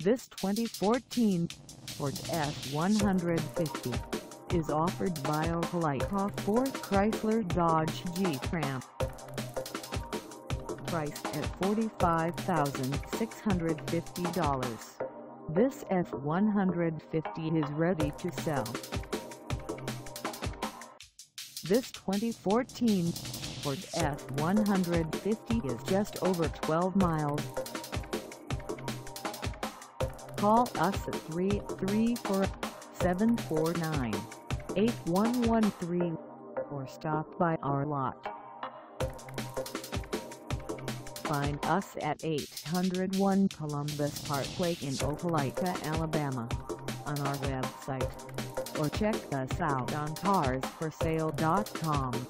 This 2014 Ford F-150 is offered by Opelika Ford Chrysler Dodge Jeep Ram. Priced at $45,650, this F-150 is ready to sell. This 2014 Ford F-150 is just over 12 miles. Call us at 334-749-8113 or stop by our lot. Find us at 801 Columbus Parkway in Opelika, Alabama, on our website, or check us out on carsforsale.com.